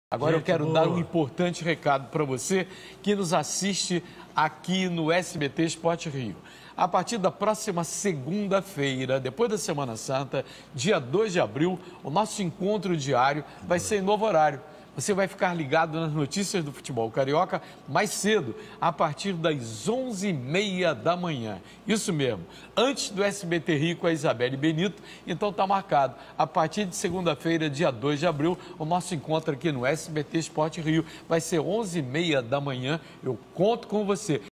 Agora eu quero dar um importante recado para você que nos assiste aqui no SBT Esporte Rio. A partir da próxima segunda-feira, depois da Semana Santa, dia 2 de abril, o nosso encontro diário vai ser em novo horário. Você vai ficar ligado nas notícias do futebol carioca mais cedo, a partir das 11h30 da manhã. Isso mesmo, antes do SBT Rio com a Isabelle Benito, então está marcado. A partir de segunda-feira, dia 2 de abril, o nosso encontro aqui no SBT Esporte Rio vai ser 11h30 da manhã. Eu conto com você.